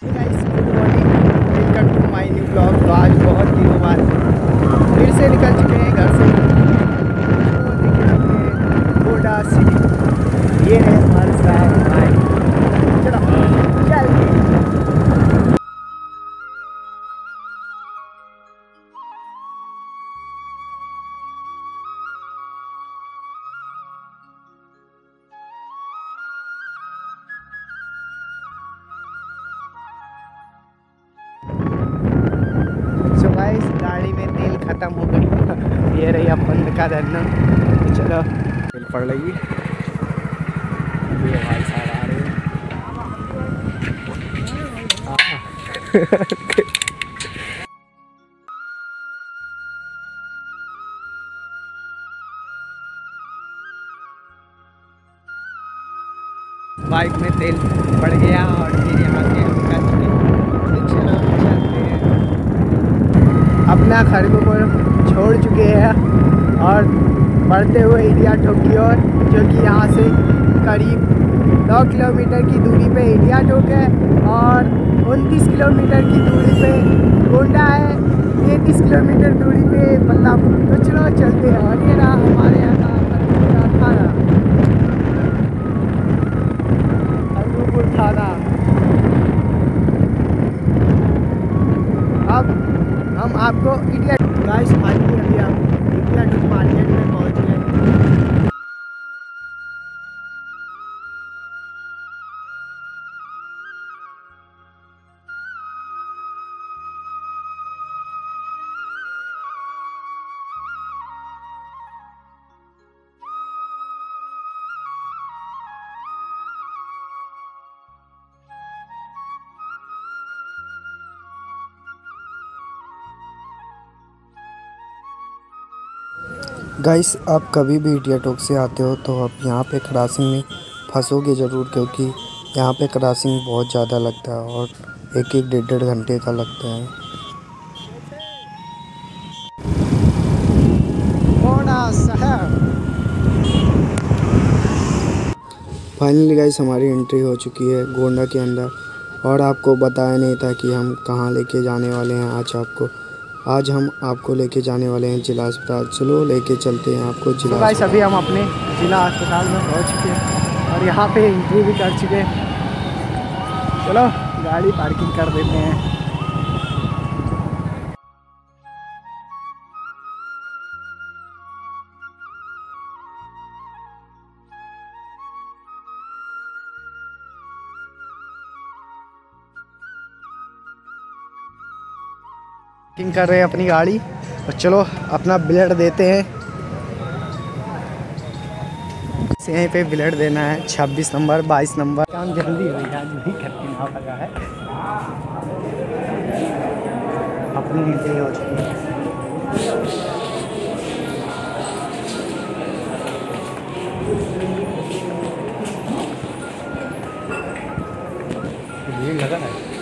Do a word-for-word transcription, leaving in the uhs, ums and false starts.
Guys good morning, welcome to my new blog. तो आज बहुत दिनों बाद फिर से निकल चुके हैं घर से। तो देखिए अपने गोंडा सिटी, ये है हमारे साथ बाइक। चलो चलते हैं। सो गाइस गाड़ी में तेल खत्म हो गई। ये रही अपन का धरना। तो चलो तेल पड़ रही। ये भाई साहब आ रहे हैं। बाइक में तेल पड़ गया और फिर यहाँ से हम कर चुके। तो चलो चलते हैं। अपना घर को छोड़ चुके हैं और बढ़ते हुए इंडिया टोक की ओर, जो कि यहाँ से करीब नौ किलोमीटर की दूरी पे इंडिया टोक है और उनतीस किलोमीटर की दूरी पे गोंडा है, तैंतीस किलोमीटर दूरी पे बल्लापुर। तो चलो चलते हैं। और ये रहा हमारे यहाँ का थाना, अनूपपुर थाना। अब हम आपको इंडिया गाइस फाइनली अभी हम इंडिया टोक मार्केट में पहुँच गए। गाइस आप कभी भी इंडिया टोक से आते हो तो आप यहाँ पे क्रॉसिंग में फंसोगे ज़रूर, क्योंकि यहाँ पे क्रॉसिंग बहुत ज़्यादा लगता है और एक एक डेढ़ डेढ़ घंटे का लगता है। फाइनली गाइस हमारी एंट्री हो चुकी है गोंडा के अंदर, और आपको बताया नहीं था कि हम कहाँ लेके जाने वाले हैं। आज आपको आज हम आपको लेके जाने वाले हैं जिला अस्पताल। चलो लेके चलते हैं आपको जिला। गाइस अभी हम अपने जिला अस्पताल में पहुंच चुके हैं और यहाँ पे एंट्री भी कर चुके हैं। चलो गाड़ी पार्किंग कर देते हैं। पार्किंग कर रहे हैं अपनी गाड़ी और चलो अपना ब्लड देते हैं। यहीं पे ब्लड देना है, छब्बीस नंबर बाईस नंबर। काम जल्दी हो गया, नहीं करके ना लगा है। अपनी एंट्री हो चुकी है। भीड़ लगा है।